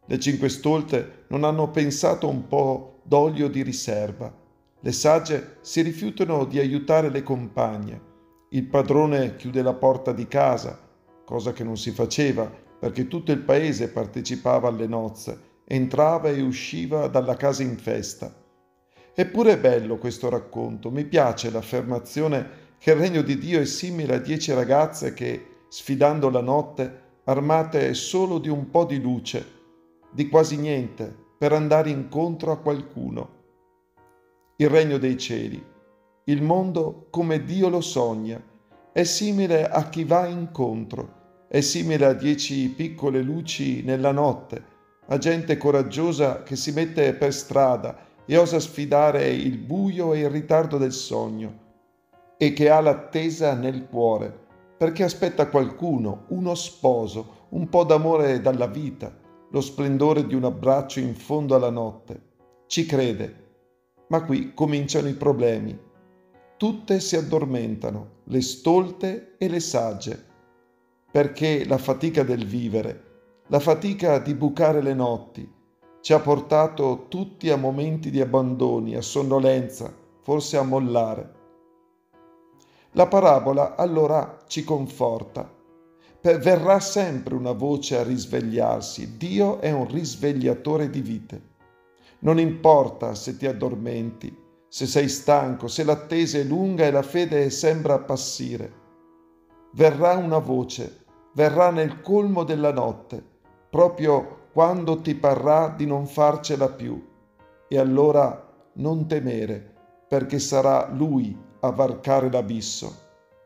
Le cinque stolte non hanno pensato un po' d'olio di riserva. Le sagge si rifiutano di aiutare le compagne. Il padrone chiude la porta di casa, cosa che non si faceva perché tutto il paese partecipava alle nozze, entrava e usciva dalla casa in festa. Eppure è bello questo racconto, mi piace l'affermazione che il regno di Dio è simile a 10 ragazze che, sfidando la notte, armate solo di un po' di luce, di quasi niente, per andare incontro a qualcuno. Il regno dei cieli, il mondo come Dio lo sogna, è simile a chi va incontro, è simile a 10 piccole luci nella notte, a gente coraggiosa che si mette per strada e osa sfidare il buio e il ritardo del sogno e che ha l'attesa nel cuore, perché aspetta qualcuno, uno sposo, un po' d'amore dalla vita, lo splendore di un abbraccio in fondo alla notte. Ci crede, ma qui cominciano i problemi. Tutte si addormentano, le stolte e le sagge, perché la fatica del vivere, la fatica di bucare le notti, ci ha portato tutti a momenti di abbandoni, a sonnolenza, forse a mollare. La parabola allora ci conforta. Verrà sempre una voce a risvegliarsi. Dio è un risvegliatore di vite. Non importa se ti addormenti, se sei stanco, se l'attesa è lunga e la fede sembra appassire. Verrà una voce, verrà nel colmo della notte, proprio quando ti parrà di non farcela più. E allora non temere, perché sarà Lui a varcare l'abisso.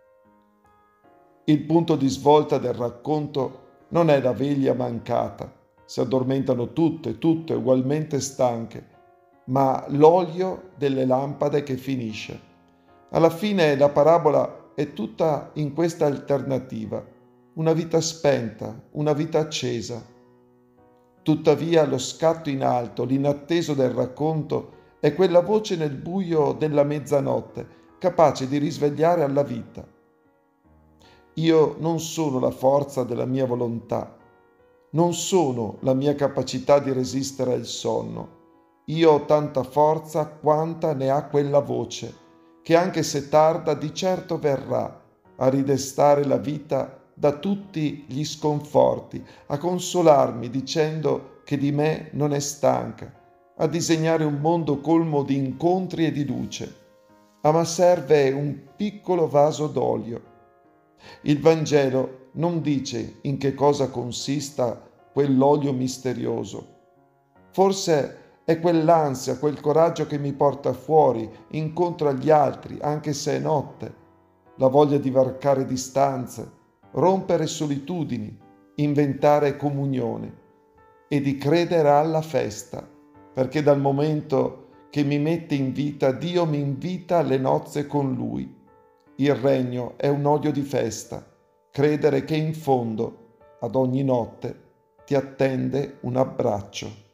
Il punto di svolta del racconto non è la veglia mancata, si addormentano tutte ugualmente stanche, ma l'olio delle lampade che finisce. Alla fine la parabola è tutta in questa alternativa, una vita spenta, una vita accesa. Tuttavia lo scatto in alto, l'inatteso del racconto, è quella voce nel buio della mezzanotte, capace di risvegliare alla vita. Io non sono la forza della mia volontà, non sono la mia capacità di resistere al sonno. Io ho tanta forza quanta ne ha quella voce, che anche se tarda di certo verrà a ridestare la vita da tutti gli sconforti, a consolarmi dicendo che di me non è stanca, a disegnare un mondo colmo di incontri e di luce. Ma serve un piccolo vaso d'olio. Il Vangelo non dice in che cosa consista quell'olio misterioso. Forse è quell'ansia, quel coraggio che mi porta fuori, incontro agli altri, anche se è notte, la voglia di varcare distanze, rompere solitudini, inventare comunione e di credere alla festa, perché dal momento che mi mette in vita, Dio mi invita alle nozze con Lui. Il regno è un olio di festa, credere che in fondo, ad ogni notte, ti attende un abbraccio.